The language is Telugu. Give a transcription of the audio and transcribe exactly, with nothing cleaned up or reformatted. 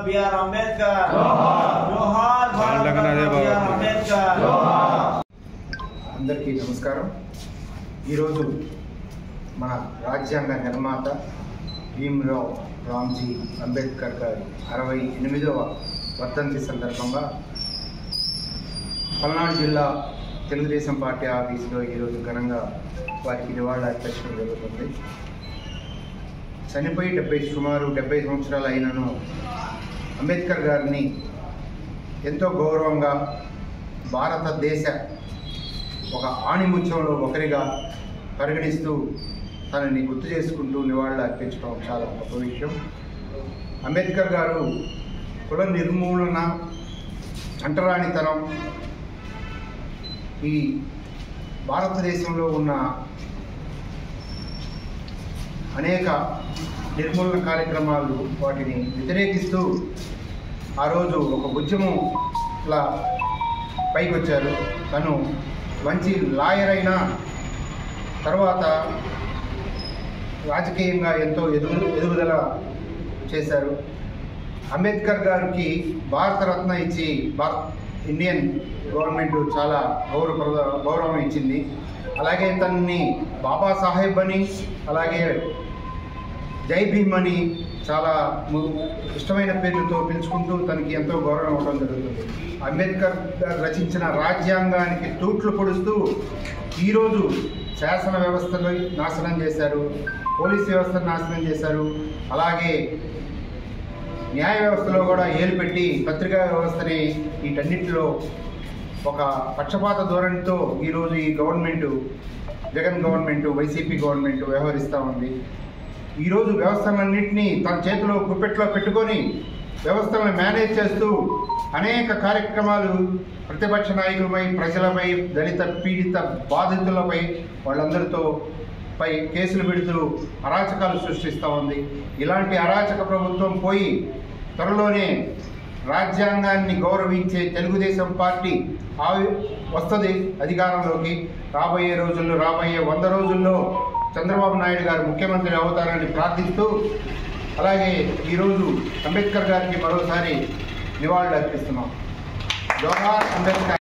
బిఆర్ అంబేద్కర్ జోహార్ భారత రత్న బిఆర్ అంబేద్కర్. అందరికీ నమస్కారం. ఈరోజు మన రాజ్యాంగ నిర్మాత భీమ్రావ్ రామ్జీ అంబేద్కర్ గారి అరవై ఎనిమిదవ వర్ధంతి సందర్భంగా పల్నాడు జిల్లా తెలుగుదేశం పార్టీ ఆఫీసులో ఈరోజు ఘనంగా వారికి నివాళులు అర్పించడం జరుగుతుంది. చనిపోయి డెబ్బై సుమారు డెబ్బై సంవత్సరాలు అయినను అంబేద్కర్ గారిని ఎంతో గౌరవంగా భారతదేశ ఒక ఆణిముత్యంలో ఒకరిగా పరిగణిస్తూ తనని గుర్తు చేసుకుంటూ నివాళులు అర్పించడం చాలా గొప్ప విషయం. అంబేద్కర్ గారు కుల నిర్మూలన, అంటరానితనం, ఈ భారతదేశంలో ఉన్న అనేక నిర్మూలన కార్యక్రమాలు వాటిని వ్యతిరేకిస్తూ ఆ రోజు ఒక ఉద్యమంలా పైకి వచ్చారు. తను మంచి లాయర్ అయిన తర్వాత రాజకీయంగా ఎంతో ఎదుగు ఎదుగుదల చేశారు. అంబేద్కర్ గారికి భారతరత్న ఇచ్చి భారత్ ఇండియన్ గవర్నమెంట్ చాలా గౌరవ గౌరవం ఇచ్చింది. అలాగే తనని బాబాసాహెబ్ అని, అలాగే జై భీమ్ అని చాలా ఇష్టమైన పేర్లతో పిలుచుకుంటూ తనకి ఎంతో గౌరవం ఇవ్వడం జరుగుతుంది. అంబేద్కర్ గారు రచించిన రాజ్యాంగానికి తూట్లు పొడుస్తూ ఈరోజు శాసన వ్యవస్థను నాశనం చేశారు, పోలీస్ వ్యవస్థను నాశనం చేశారు, అలాగే న్యాయ వ్యవస్థలో కూడా ఏలు పెట్టి పత్రికా వ్యవస్థని వీటన్నిటిలో ఒక పక్షపాత ధోరణితో ఈరోజు ఈ government, Jagan government, YCP government వ్యవహరిస్తూ ఉంది. ఈరోజు వ్యవస్థలన్నింటినీ తన చేతిలో గుప్పెట్లో పెట్టుకొని వ్యవస్థలను మేనేజ్ చేస్తూ అనేక కార్యక్రమాలు ప్రతిపక్ష నాయకులపై, ప్రజలపై, దళిత పీడిత బాధితులపై వాళ్ళందరితో పై కేసులు పెడుతూ అరాచకాలు సృష్టిస్తూ ఉంది. ఇలాంటి అరాచక ప్రభుత్వం పోయి త్వరలోనే రాజ్యాంగాన్ని గౌరవించే తెలుగుదేశం పార్టీ ఆవి వస్తుంది అధికారంలోకి. రాబోయే రోజుల్లో, రాబోయే వంద రోజుల్లో చంద్రబాబు నాయుడు గారు ముఖ్యమంత్రి అవుతారని ప్రార్థిస్తూ, అలాగే ఈరోజు అంబేద్కర్ గారికి మరోసారి నివాళులు అర్పిస్తున్నాం. జోహార్ అంబేద్కర్.